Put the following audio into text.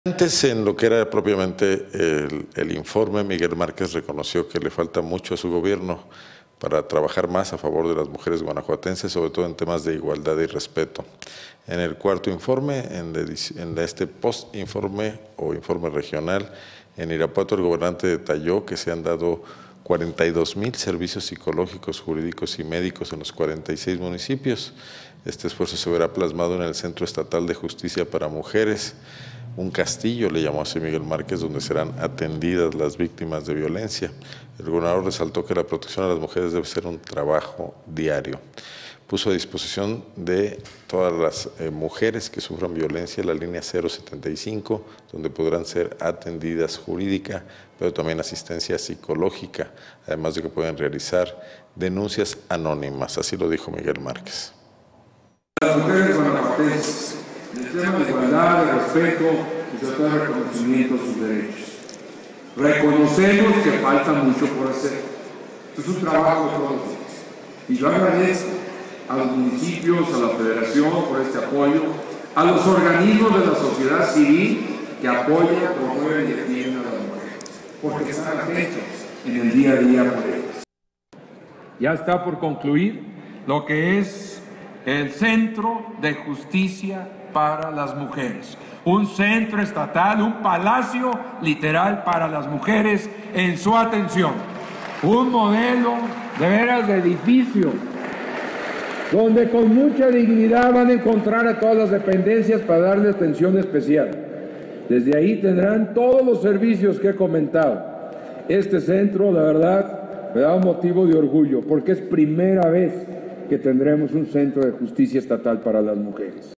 Antes, en lo que era propiamente el informe, Miguel Márquez reconoció que le falta mucho a su gobierno para trabajar más a favor de las mujeres guanajuatenses, sobre todo en temas de igualdad y respeto. En el cuarto informe, en este post-informe o informe regional, en Irapuato el gobernante detalló que se han dado 42,000 servicios psicológicos, jurídicos y médicos en los 46 municipios. Este esfuerzo se verá plasmado en el Centro Estatal de Justicia para Mujeres, un castillo, le llamó así Miguel Márquez, donde serán atendidas las víctimas de violencia. El gobernador resaltó que la protección a las mujeres debe ser un trabajo diario. Puso a disposición de todas las mujeres que sufran violencia la línea 075, donde podrán ser atendidas jurídica, pero también asistencia psicológica, además de que pueden realizar denuncias anónimas. Así lo dijo Miguel Márquez. Las mujeres guanajuatenses, en el tema de igualdad, de respeto y sobre todo de reconocimiento de sus derechos. Reconocemos que falta mucho por hacer. Esto es un trabajo de todos los días. Y yo agradezco a los municipios, a la federación por este apoyo, a los organismos de la sociedad civil que apoyan, promueven y defienden a las mujeres, porque están atentos en el día a día por ellas. Ya está por concluir lo que es el Centro de Justicia para las Mujeres. Un centro estatal, un palacio literal para las mujeres en su atención. Un modelo de veras de edificio, donde con mucha dignidad van a encontrar a todas las dependencias para darle atención especial. Desde ahí tendrán todos los servicios que he comentado. Este centro, la verdad, me da un motivo de orgullo, porque es primera vez que tendremos un centro de justicia estatal para las mujeres.